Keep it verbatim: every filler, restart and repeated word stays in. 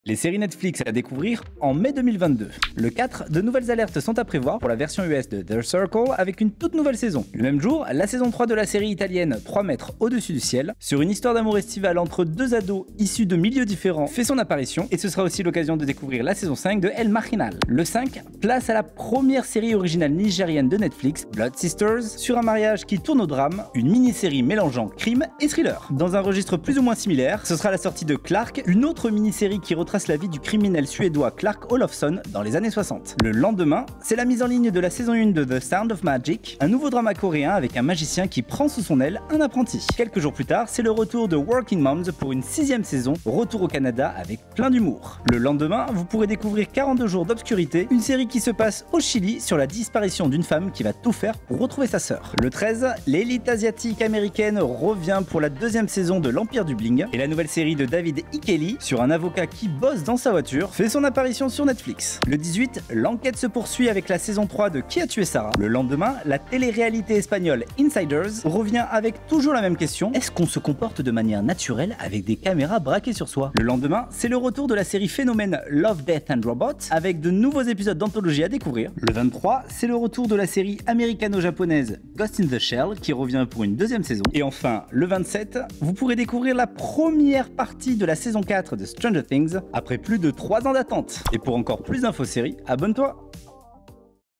Les séries Netflix à découvrir en mai deux mille vingt-deux. Le quatre, de nouvelles alertes sont à prévoir pour la version U S de The Circle avec une toute nouvelle saison. Le même jour, la saison trois de la série italienne trois mètres au-dessus du ciel, sur une histoire d'amour estivale entre deux ados issus de milieux différents, fait son apparition et ce sera aussi l'occasion de découvrir la saison cinq de El Marginal. Le cinq, place à la première série originale nigérienne de Netflix, Blood Sisters, sur un mariage qui tourne au drame, une mini-série mélangeant crime et thriller. Dans un registre plus ou moins similaire, ce sera la sortie de Clark, une autre mini-série qui retrace la vie du criminel suédois Clark Olofsson dans les années soixante. Le lendemain, c'est la mise en ligne de la saison un de The Sound of Magic, un nouveau drama coréen avec un magicien qui prend sous son aile un apprenti. Quelques jours plus tard, c'est le retour de Working Moms pour une sixième saison, retour au Canada avec plein d'humour. Le lendemain, vous pourrez découvrir quarante-deux jours d'obscurité, une série qui se passe au Chili sur la disparition d'une femme qui va tout faire pour retrouver sa sœur. Le treize, l'élite asiatique américaine revient pour la deuxième saison de l'Empire du Bling et la nouvelle série de David E. Kelley sur un avocat qui bosse dans sa voiture fait son apparition sur Netflix. Le dix-huit, l'enquête se poursuit avec la saison trois de Qui a tué Sarah. Le lendemain, la télé-réalité espagnole Insiders revient avec toujours la même question: est-ce qu'on se comporte de manière naturelle avec des caméras braquées sur soi? Le lendemain, c'est le retour de la série phénomène Love, Death and Robots avec de nouveaux épisodes d'anthologie à découvrir. Le vingt-trois, c'est le retour de la série américano-japonaise Ghost in the Shell qui revient pour une deuxième saison. Et enfin, le vingt-sept, vous pourrez découvrir la première partie de la saison quatre de Stranger Things après plus de trois ans d'attente. Et pour encore plus d'infos séries, abonne-toi!